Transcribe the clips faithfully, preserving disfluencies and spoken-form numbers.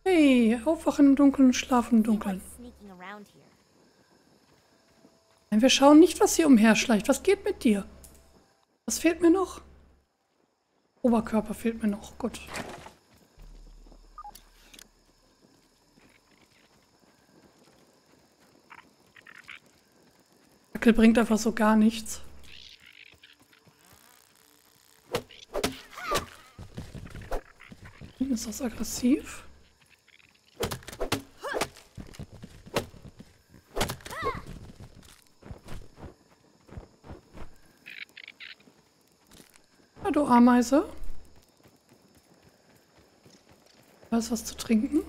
Hey, aufwachen im Dunkeln, schlafen im Dunkeln. Nein, wir schauen nicht, was hier umherschleicht. Was geht mit dir? Was fehlt mir noch? Oberkörper fehlt mir noch. Gut. Dackel bringt einfach so gar nichts. Ist das aggressiv? Ja, du Ameise. Da ist was zu trinken.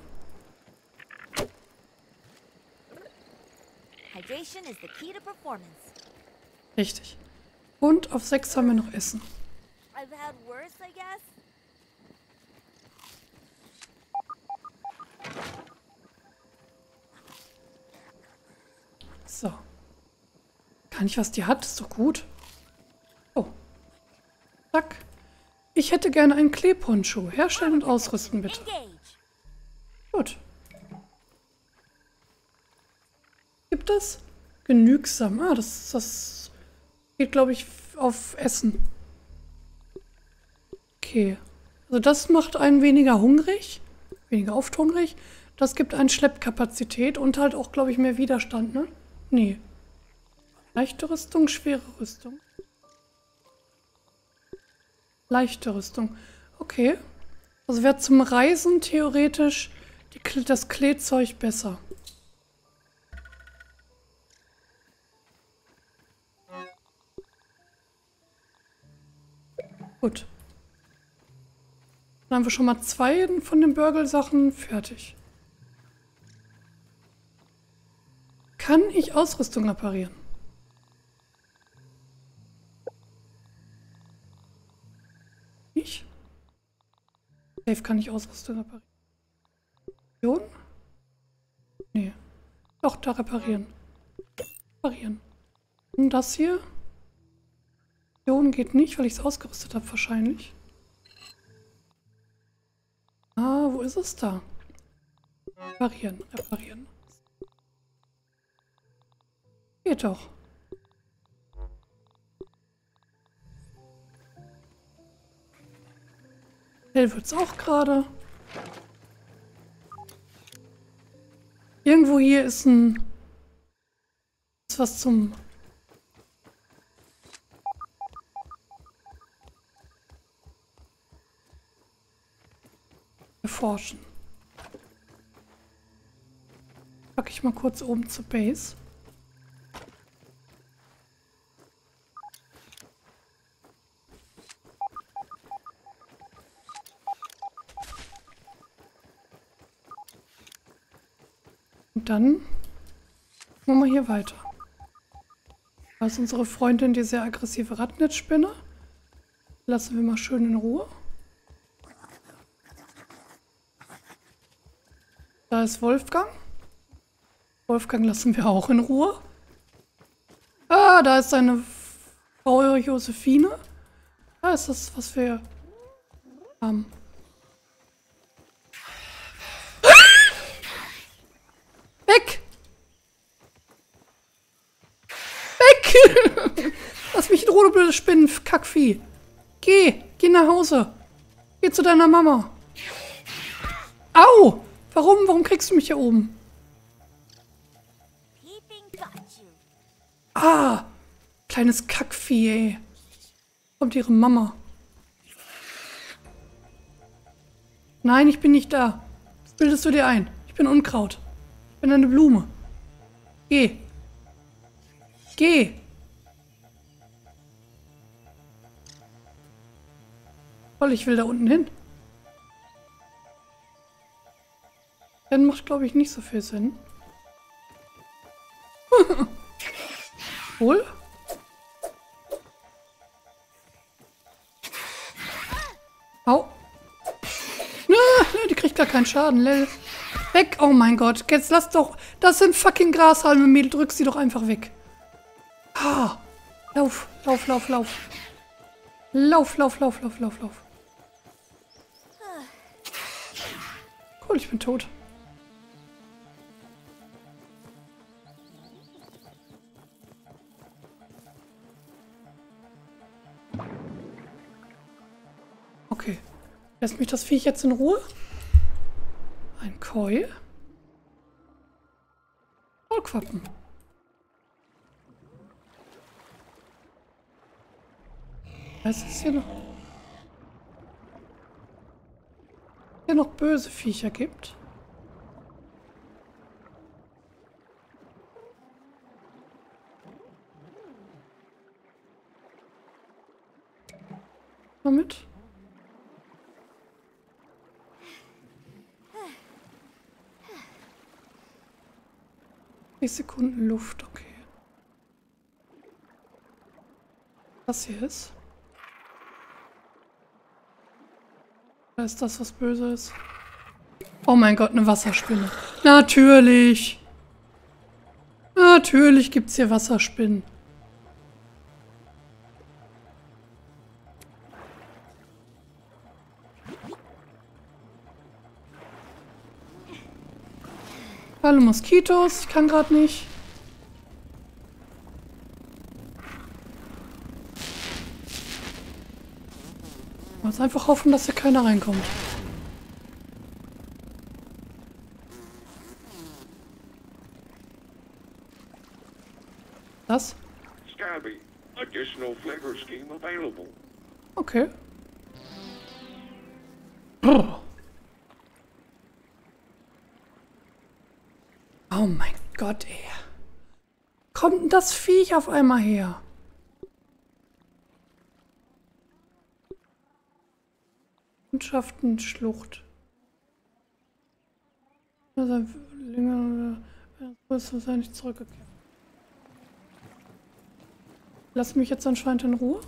Hydration is the key to performance. Richtig. Und auf sechs haben wir noch Essen. I've had worse, I guess. So. Kann ich, was die hat? Ist doch gut. Oh. Zack. Ich hätte gerne einen Kleeponcho. Herstellen und ausrüsten, bitte. Gut. Gibt es? Genügsam. Ah, das, das geht, glaube ich, auf Essen. Okay. Also das macht einen weniger hungrig. Weniger oft hungrig. Das gibt einen Schleppkapazität und halt auch, glaube ich, mehr Widerstand, ne? Nee. Leichte Rüstung, schwere Rüstung. Leichte Rüstung. Okay. Also wäre zum Reisen theoretisch die, das Kleezeug besser. Gut. Dann haben wir schon mal zwei von den Burgle-Sachen fertig. Kann ich Ausrüstung reparieren? Ich? Safe kann ich Ausrüstung reparieren. Nee. Doch, da reparieren. Reparieren. Und das hier? Geht nicht, weil ich es ausgerüstet habe, wahrscheinlich. Ah, wo ist es da? Reparieren, reparieren. Geht doch. Hell wird es auch gerade. Irgendwo hier ist ein... ist was zum... erforschen. Packe ich mal kurz oben zur Base. Und dann machen wir hier weiter. Da ist unsere Freundin, die sehr aggressive Radnetzspinne. Lassen wir mal schön in Ruhe. Da ist Wolfgang. Wolfgang lassen wir auch in Ruhe. Ah, da ist seine Frau Josephine. Da ist das, was wir haben. Weg! Weg! Lass mich in Ruhe, du blöde Spinnen, Kackvieh. Geh, geh nach Hause. Geh zu deiner Mama. Au! Warum? Warum kriegst du mich hier oben? Ah! Kleines Kackvieh, ey. Kommt ihre Mama. Nein, ich bin nicht da. Was bildest du dir ein? Ich bin Unkraut. Ich bin eine Blume. Geh. Geh. Voll, ich will da unten hin. Dann macht, glaube ich, nicht so viel Sinn. Wohl? Au. Nö, die kriegt gar keinen Schaden, Lel. Weg, oh mein Gott. Jetzt lass doch... Das sind fucking Grashalme, Mädel. Drück sie doch einfach weg. Ah. Lauf, lauf, lauf, lauf. Lauf, lauf, lauf, lauf, lauf, lauf. Cool, ich bin tot. Okay. Lässt mich das Viech jetzt in Ruhe? Ein Koi. Vollquappen. Was ist hier noch? Hier noch böse Viecher gibt. Mal mit. zwanzig Sekunden Luft, okay. Das hier ist. Da ist das, was böse ist. Oh mein Gott, eine Wasserspinne. Natürlich. Natürlich gibt es hier Wasserspinnen. Hallo Moskitos, ich kann gerade nicht. Ich muss einfach hoffen, dass hier keiner reinkommt. Das? Scabby, additional flavor scheme available. Okay. Brr. Oh mein Gott, ey. Kommt denn das Viech auf einmal her? Landschaften, Schlucht. Also länger ist wahrscheinlich zurückgekehrt. Lass mich jetzt anscheinend in Ruhe.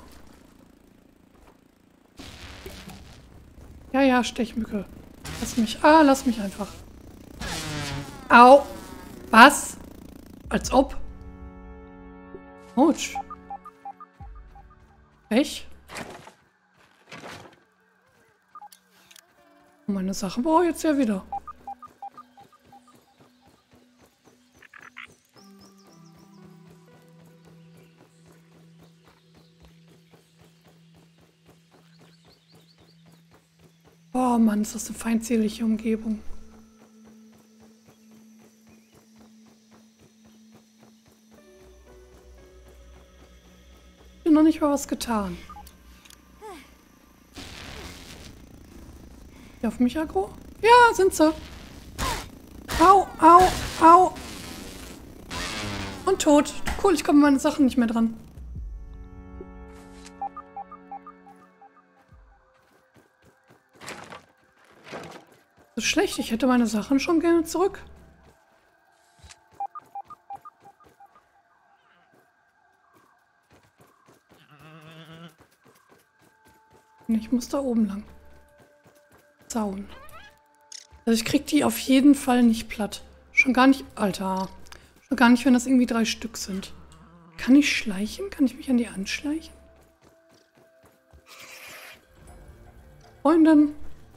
Ja, ja, Stechmücke. Lass mich. Ah, lass mich einfach. Au. Was? Als ob. Autsch. Echt? Meine Sachen brauche ich jetzt ja wieder. Oh Mann, ist das eine feindselige Umgebung. Ich habe noch nicht mal was getan. Die auf mich aggro? Ja, sind sie. Au, au, au. Und tot. Cool, ich komme an meine Sachen nicht mehr dran. So schlecht, ich hätte meine Sachen schon gerne zurück. Ich muss da oben lang. Zaun. Also ich krieg die auf jeden Fall nicht platt. Schon gar nicht... Alter. Schon gar nicht, wenn das irgendwie drei Stück sind. Kann ich schleichen? Kann ich mich an die anschleichen? Freundin.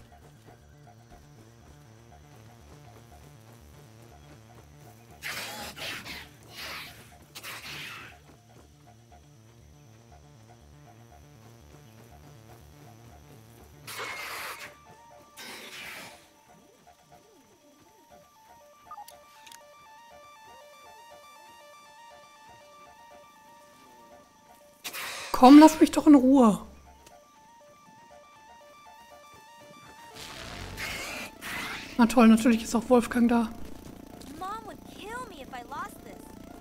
Komm, lass mich doch in Ruhe. Na toll, natürlich ist auch Wolfgang da. Mom would kill me if I lost this.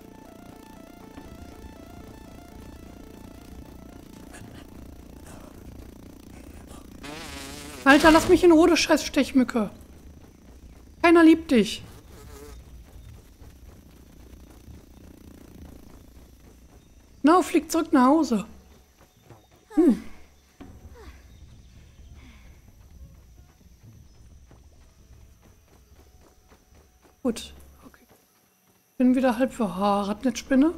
Alter, lass mich in Ruhe, du scheiß Stechmücke. Keiner liebt dich. Na, flieg zurück nach Hause. Hm. Gut. Okay. Bin wieder halb für Radnetzspinne.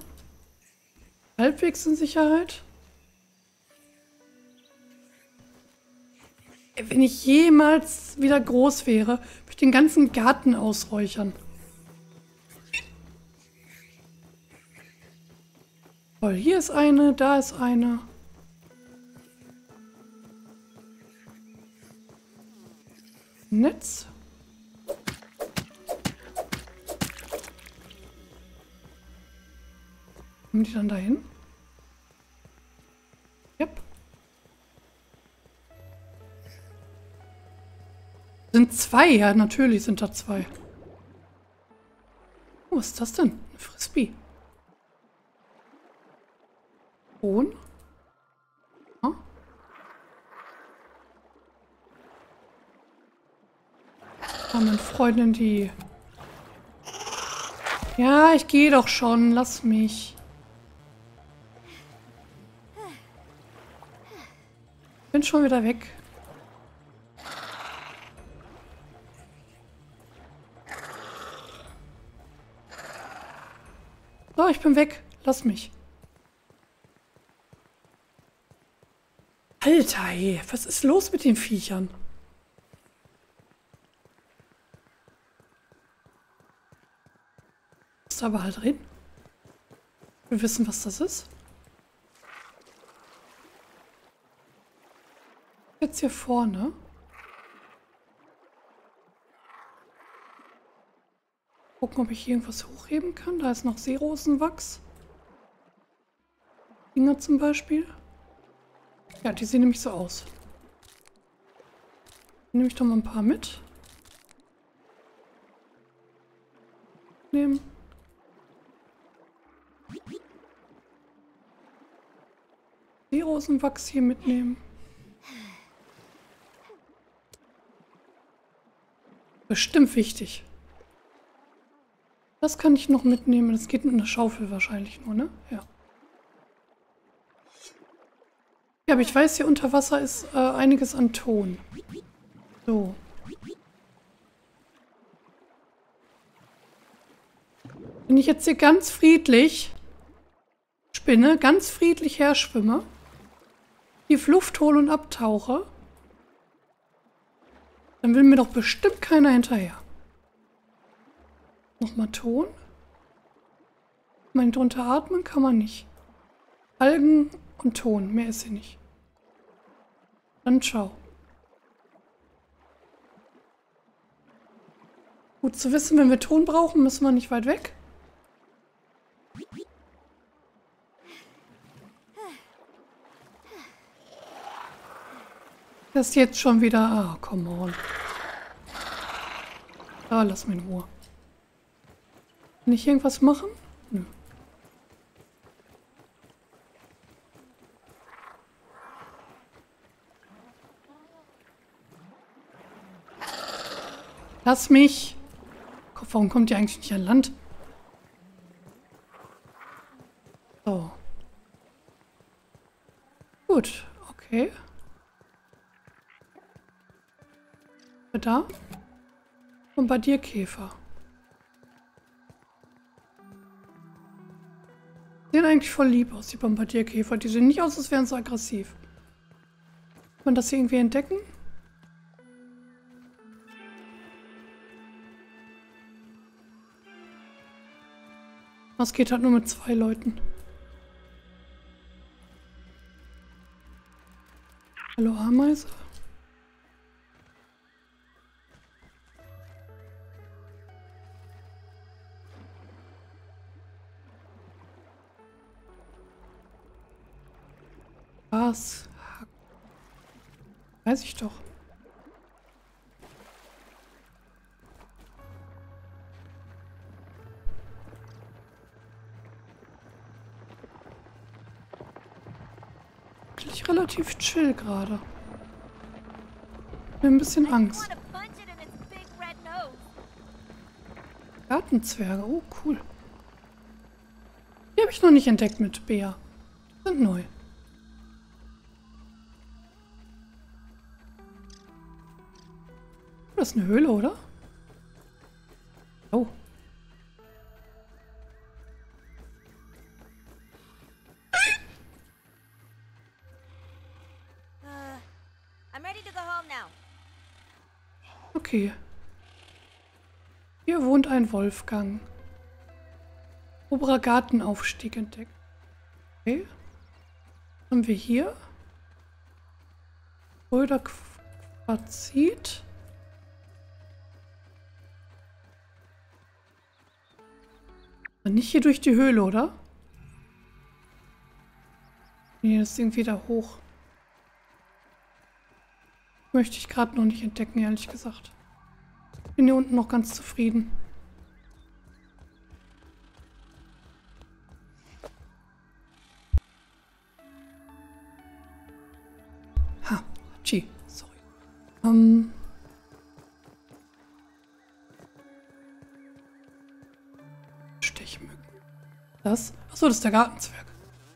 Halbwegs in Sicherheit. Wenn ich jemals wieder groß wäre, würde ich den ganzen Garten ausräuchern. Toll, hier ist eine, da ist eine. Netz. Kommen die dann dahin? Yep. Sind zwei, ja, natürlich sind da zwei. Oh, was ist das denn? Eine Frisbee. Ton. Ah. Oh, meine Freundin, die... Ja, ich gehe doch schon. Lass mich. Bin schon wieder weg. So, ich bin weg. Lass mich. Alter, ey, was ist los mit den Viechern? Ist da aber halt drin. Wir wissen, was das ist. Jetzt hier vorne. Gucken, ob ich irgendwas hochheben kann. Da ist noch Seerosenwachs. Dinger zum Beispiel. Ja, die sehen nämlich so aus. Dann nehme ich doch mal ein paar mit. Nehmen. Seerosenwachs hier mitnehmen. Bestimmt wichtig. Das kann ich noch mitnehmen. Das geht mit einer Schaufel wahrscheinlich nur, ne? Ja. Ja, aber ich weiß, hier unter Wasser ist äh, einiges an Ton. So. Wenn ich jetzt hier ganz friedlich spinne, ganz friedlich herschwimme, tief Luft hole und abtauche, dann will mir doch bestimmt keiner hinterher. Nochmal Ton. Ich meine, drunter atmen kann man nicht. Algen und Ton, mehr ist sie nicht. Dann ciao. Gut zu wissen, wenn wir Ton brauchen, müssen wir nicht weit weg. Das ist jetzt schon wieder... Ah, come on. Da, lass mich in Ruhe. Kann ich irgendwas machen? Nö. Lass mich! Warum kommt ihr eigentlich nicht an Land? So. Gut, okay. Da. Bombardierkäfer. Sehen eigentlich voll lieb aus, die Bombardierkäfer. Die sehen nicht aus, als wären sie aggressiv. Kann man das hier irgendwie entdecken? Das geht halt nur mit zwei Leuten. Hallo Ameise. Was? Weiß ich doch. Eigentlich relativ chill gerade. Mir ein bisschen Angst. Gartenzwerge, oh cool. Die habe ich noch nicht entdeckt mit Bea. Die sind neu. Das ist eine Höhle, oder? Oh. Uh, I'm ready to go home now. Okay. Hier wohnt ein Wolfgang. Oberer Gartenaufstieg entdeckt. Okay. Was haben wir hier? Röder Quarzit. Nicht hier durch die Höhle, oder? Nee, das ist irgendwie da hoch. Möchte ich gerade noch nicht entdecken, ehrlich gesagt. Bin hier unten noch ganz zufrieden. Ha, Hachi, sorry. Ähm. Stechmücken. Das? Achso, das ist der Gartenzwerg.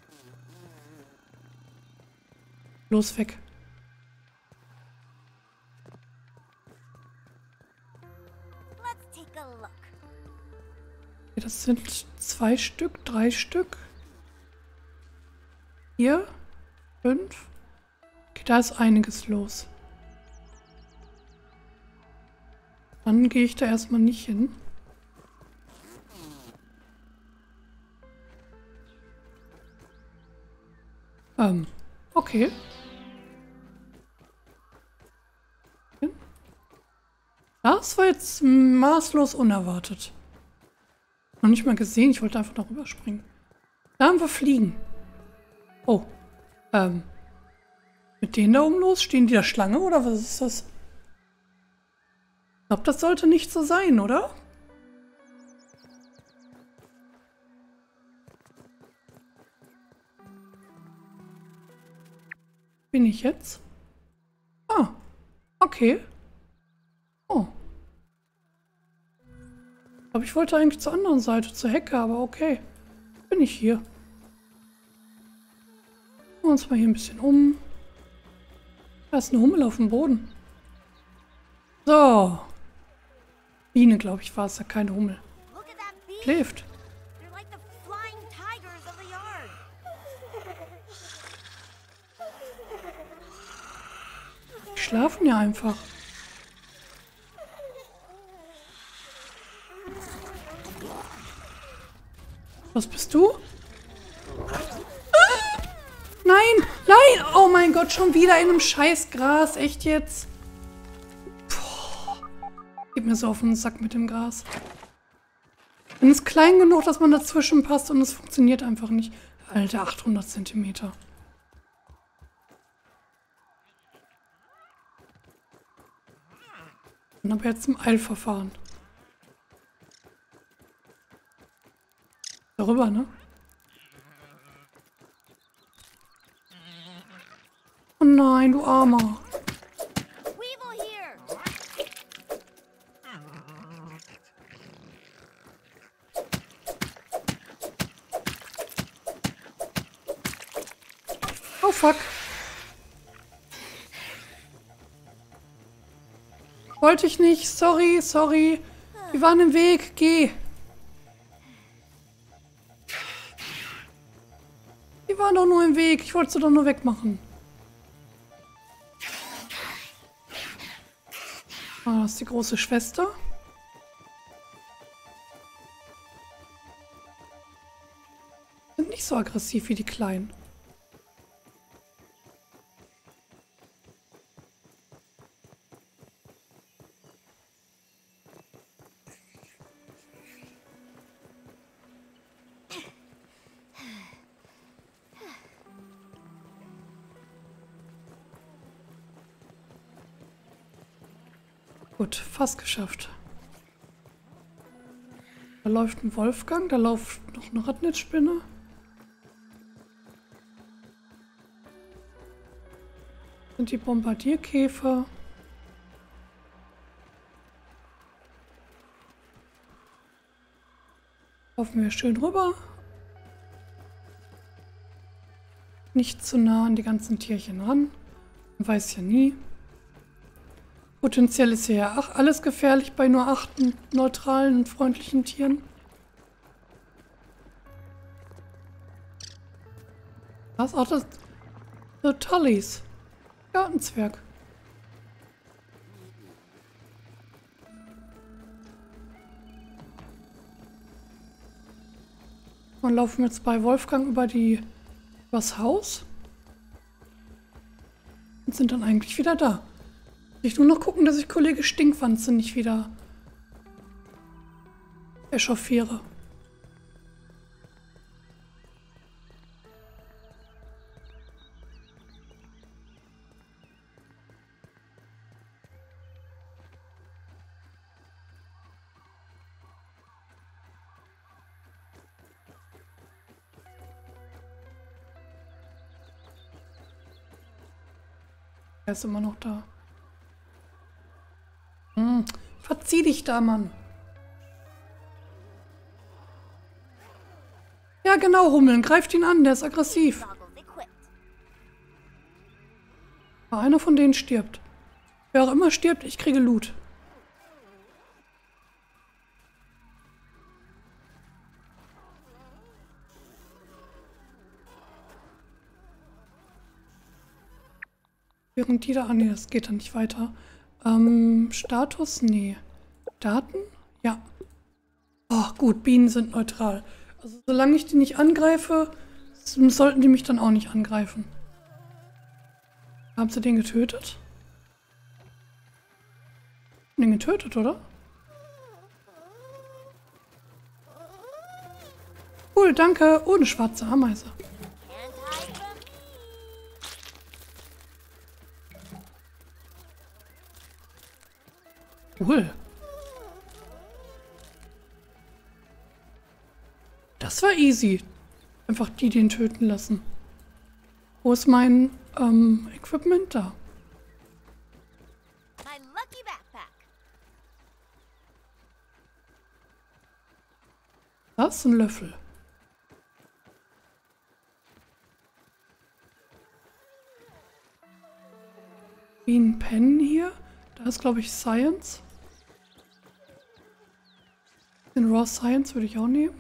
Los, weg. Let's take a look. Okay, das sind zwei Stück, drei Stück. Hier. Fünf. Okay, da ist einiges los. Dann gehe ich da erstmal nicht hin. Ähm, okay. Das war jetzt maßlos unerwartet. Noch nicht mal gesehen, ich wollte einfach noch rüberspringen. Da haben wir Fliegen. Oh. Ähm. Mit denen da oben los? Stehen die da Schlange oder was ist das? Ich glaube, das sollte nicht so sein, oder? Bin ich jetzt? Ah. Okay. Oh. Ich glaube, ich wollte eigentlich zur anderen Seite, zur Hecke, aber okay. Bin ich hier. Gucken wir uns mal hier ein bisschen um. Da ist eine Hummel auf dem Boden. So. Biene, glaube ich, war es ja, keine Hummel. Look at that bee. Schläft. They're like the flying tigers of the yard. Die schlafen ja einfach. Was bist du? Ah! Nein! Nein! Oh mein Gott, schon wieder in einem scheiß Gras. Echt jetzt? Puh. Geht mir so auf den Sack mit dem Gras. Und es ist klein genug, dass man dazwischen passt und es funktioniert einfach nicht. Alter, achthundert Zentimeter. Und aber jetzt im Eilverfahren. Darüber, ne? Oh nein, du Armer. Weevil here. Oh fuck. Wollte ich nicht. Sorry, sorry. Wir waren im Weg. Geh. Die waren doch nur im Weg. Ich wollte sie doch nur wegmachen. Ah, das ist die große Schwester. Sind nicht so aggressiv wie die Kleinen. Gut, fast geschafft. Da läuft ein Wolfgang, da läuft noch eine Radnetzspinne. Sind die Bombardierkäfer. Laufen wir schön rüber. Nicht zu nah an die ganzen Tierchen ran. Man weiß ja nie. Potenziell ist ja auch alles gefährlich bei nur acht neutralen und freundlichen Tieren. Was? Auch das... The Tullys. Gartenzwerg. Dann laufen wir jetzt bei Wolfgang über die übers Haus. Und sind dann eigentlich wieder da. Ich nur noch gucken, dass ich Kollege Stinkwanze nicht wieder echauffiere. Er ist immer noch da. Hm, verzieh dich da, Mann. Ja, genau, Hummeln. Greift ihn an, der ist aggressiv. Einer von denen stirbt. Wer auch immer stirbt, ich kriege Loot. Während die da... Ah, nee, das geht dann nicht weiter. Ähm, Status? Nee. Daten? Ja. Oh, gut, Bienen sind neutral. Also solange ich die nicht angreife, sollten die mich dann auch nicht angreifen. Haben sie den getötet? Den getötet, oder? Cool, danke. Ohne schwarze Ameise. Cool. Das war easy. Einfach die den töten lassen. Wo ist mein ähm, Equipment da? My lucky backpack. Das ist ein Löffel. Wie ein Pen hier. Da ist, glaube ich, Science. Den Raw Science würde ich auch nehmen.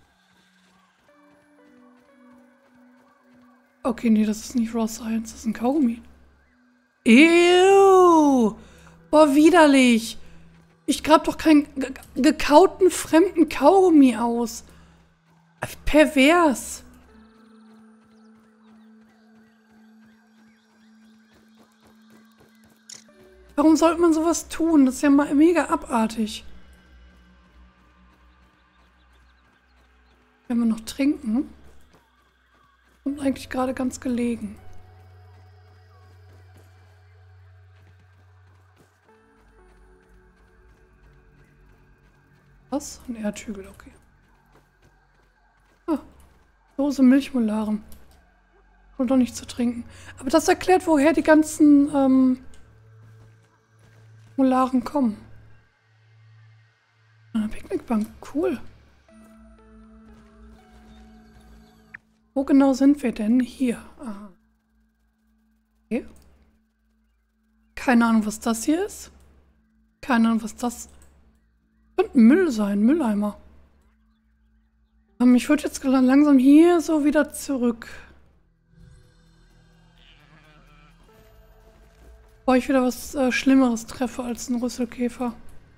Okay, nee, das ist nicht Raw Science, das ist ein Kaugummi. Ew! Boah, widerlich! Ich grab doch keinen ge gekauten fremden Kaugummi aus. Pervers! Warum sollte man sowas tun? Das ist ja mal mega abartig. Wenn wir noch trinken. Und eigentlich gerade ganz gelegen. Was? Ein Erdhügel, okay. Ah, Dose Milchmolaren. Und doch nicht zu trinken. Aber das erklärt, woher die ganzen ähm, Molaren kommen. Eine Picknickbank, cool. Wo genau sind wir denn? Hier. Aha. Okay. Keine Ahnung, was das hier ist. Keine Ahnung, was das... Könnte Müll sein, Mülleimer. Ähm, ich würde jetzt langsam hier so wieder zurück. Bevor ich wieder was äh, Schlimmeres treffe als ein Rüsselkäfer.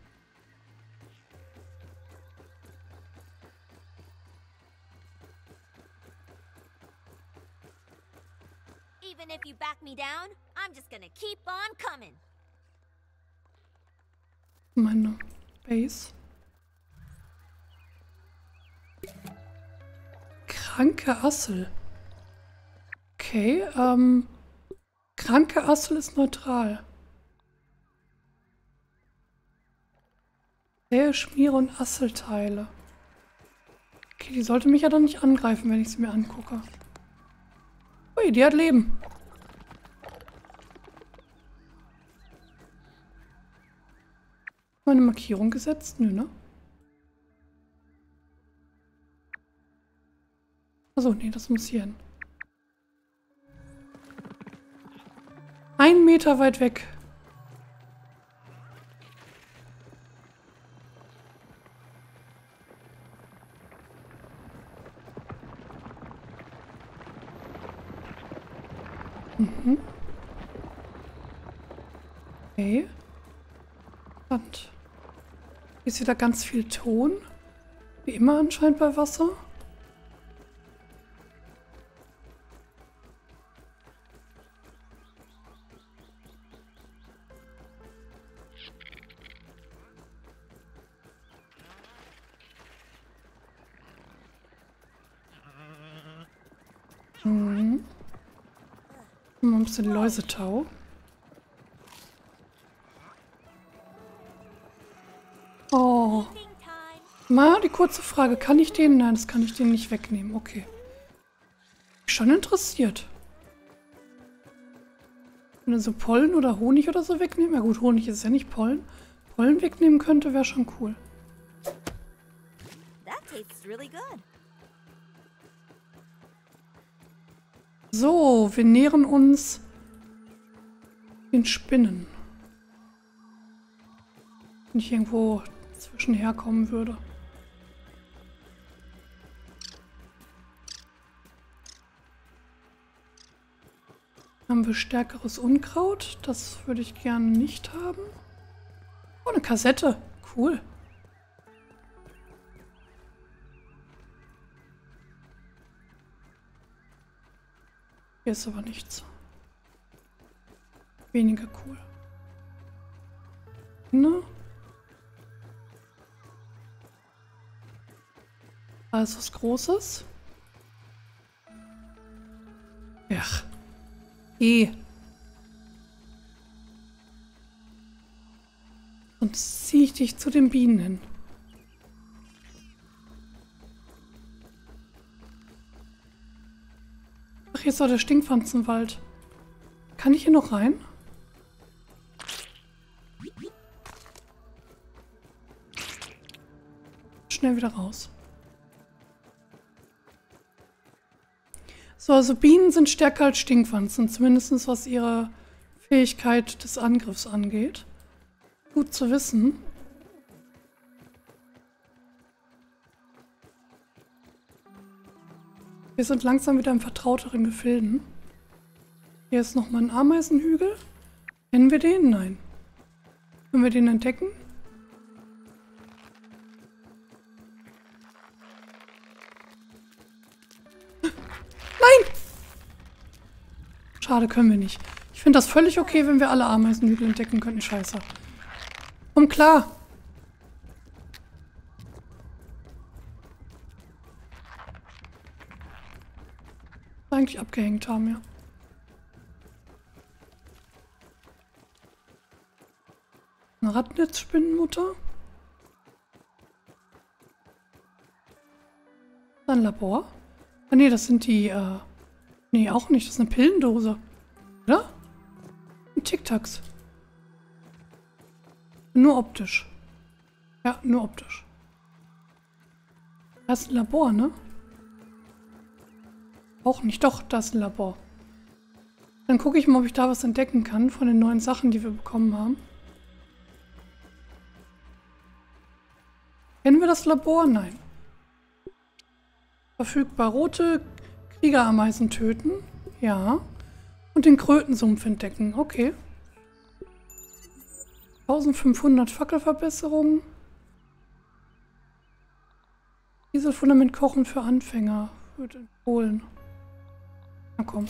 Even if you back me down, I'm just gonna keep on coming. Meine Base. Kranke Assel. Okay, ähm... Kranke Assel ist neutral. Sehr Schmiere und Asselteile. Okay, die sollte mich ja dann nicht angreifen, wenn ich sie mir angucke. Ui, die hat Leben. Meine Markierung gesetzt? Nö, ne? Achso, nee, das muss hier hin. Ein Meter weit weg. Mhm. Okay. Und hier ist wieder ganz viel Ton. Wie immer anscheinend bei Wasser. Mhm. Mal ein bisschen Läusetau. Oh. Mal die kurze Frage. Kann ich den? Nein, das kann ich den nicht wegnehmen. Okay. Schon interessiert. Wenn er so Pollen oder Honig oder so wegnehmen. Ja gut, Honig ist ja nicht Pollen. Pollen wegnehmen könnte, wäre schon cool. That tastes really good. So, wir nähern uns den Spinnen. Wenn ich irgendwo zwischenher kommen würde. Haben wir stärkeres Unkraut. Das würde ich gerne nicht haben. Oh, eine Kassette. Cool. Hier ist aber nichts. Weniger cool. Ne? Da ist was Großes. Ach. Eh. Sonst ziehe ich dich zu den Bienen hin. Ach, hier ist doch der Stinkpflanzenwald. Kann ich hier noch rein? Schnell wieder raus. So, also Bienen sind stärker als Stinkpflanzen, zumindest was ihre Fähigkeit des Angriffs angeht. Gut zu wissen. Wir sind langsam wieder in vertrauteren Gefilden. Hier ist nochmal ein Ameisenhügel. Kennen wir den? Nein. Können wir den entdecken? Nein! Schade, können wir nicht. Ich finde das völlig okay, wenn wir alle Ameisenhügel entdecken könnten. Scheiße. Komm klar. Eigentlich abgehängt haben, ja. Eine Radnetzspinnenmutter. Ein Labor. Ah nee, das sind die, äh... Nee, auch nicht. Das ist eine Pillendose. Oder? Ein Tic-Tacs. Nur optisch. Ja, nur optisch. Das ist ein Labor, ne? Auch nicht. Doch, das ist ein Labor. Dann gucke ich mal, ob ich da was entdecken kann von den neuen Sachen, die wir bekommen haben. Kennen wir das Labor? Nein. Verfügbar. Rote Kriegerameisen töten. Ja. Und den Krötensumpf entdecken. Okay. eintausendfünfhundert Fackelverbesserungen. Dieselfundament kochen für Anfänger. Wird empfohlen. Na komm.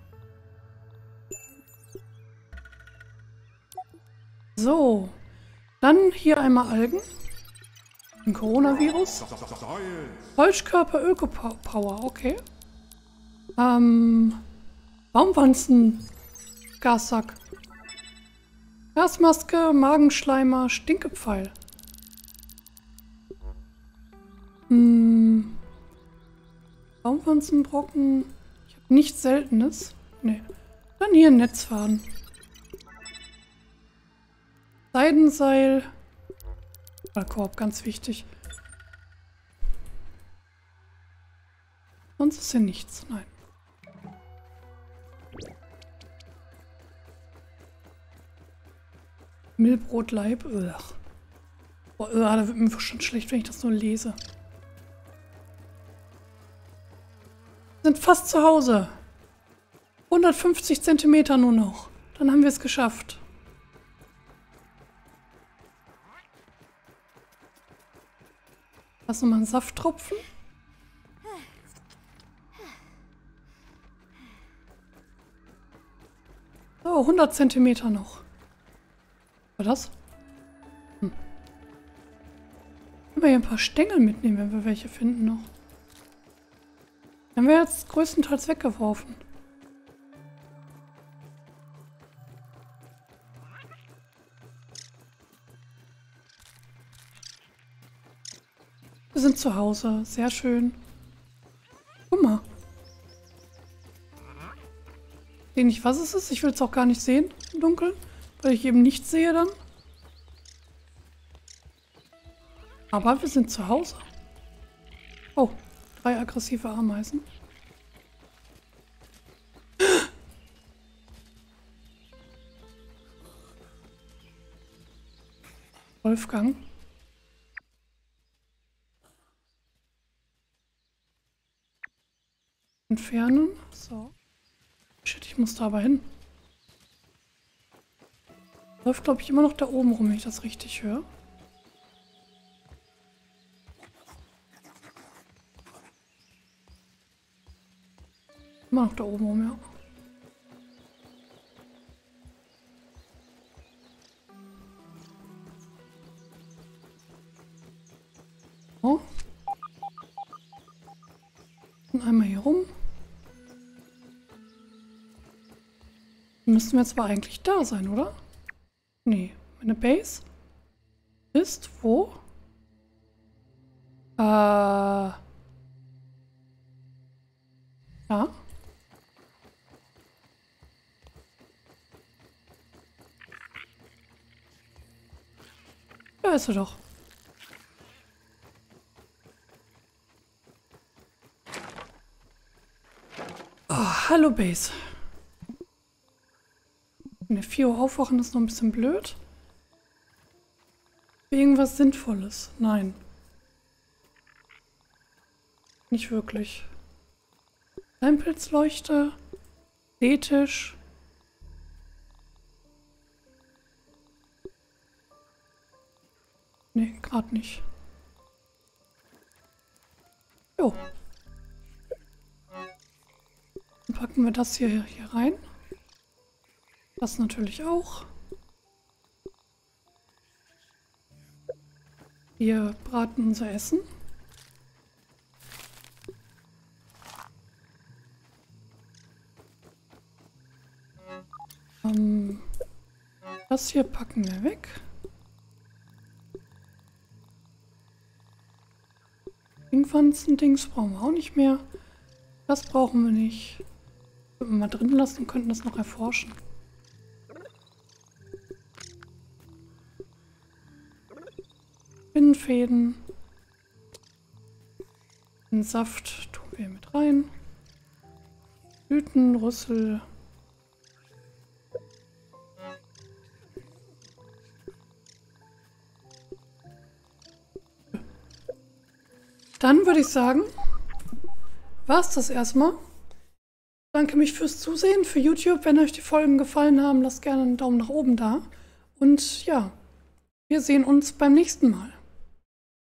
So. Dann hier einmal Algen. Ein Coronavirus. Holzkörper Öko-Power. Okay. Ähm. Baumwanzen. Gassack. Gasmaske, Magenschleimer, Stinkepfeil. Hm. Baumwanzenbrocken. Ich habe nichts Seltenes. Nee. Dann hier ein Netzfaden. Seidenseil. Korb, ganz wichtig. Sonst ist hier nichts. Nein. Mehlbrotleib. Ugh. Boah, ugh, da wird mir schon schlecht, wenn ich das nur lese. Wir sind fast zu Hause. hundertfünfzig Zentimeter nur noch. Dann haben wir es geschafft. Lass noch mal einen Safttropfen. So, hundert Zentimeter noch. War das? Hm. Können wir hier ein paar Stängel mitnehmen, wenn wir welche finden noch. Haben wir jetzt größtenteils weggeworfen. Wir sind zu Hause. Sehr schön. Guck mal. Ich sehe nicht, was es ist. Ich will es auch gar nicht sehen im Dunkeln, weil ich eben nichts sehe dann. Aber wir sind zu Hause. Oh, drei aggressive Ameisen. Wolfgang. Entfernen. So. Shit, ich muss da aber hin. Läuft, glaube ich, immer noch da oben rum, wenn ich das richtig höre. Immer noch da oben rum, ja. So. Und einmal hier rum. Müssten wir jetzt aber eigentlich da sein, oder? Nee, meine Base ist wo? Äh. Ja. Da ist er doch. Oh, hallo Base. Wenn wir vier Uhr aufwachen, ist noch ein bisschen blöd. Irgendwas Sinnvolles? Nein. Nicht wirklich. Steinpilzleuchte. Ethisch. Nee, gerade nicht. Jo. Dann packen wir das hier, hier rein. Das natürlich auch. Wir braten unser Essen. Ähm, das hier packen wir weg. Dingwanzen-Dings brauchen wir auch nicht mehr. Das brauchen wir nicht. Wenn wir mal drin lassen und könnten das noch erforschen. Spinnenfäden. Den Saft tun wir mit rein. Blüten, Rüssel. Dann würde ich sagen, war es das erstmal. Danke mich fürs Zusehen, für YouTube. Wenn euch die Folgen gefallen haben, lasst gerne einen Daumen nach oben da. Und ja, wir sehen uns beim nächsten Mal.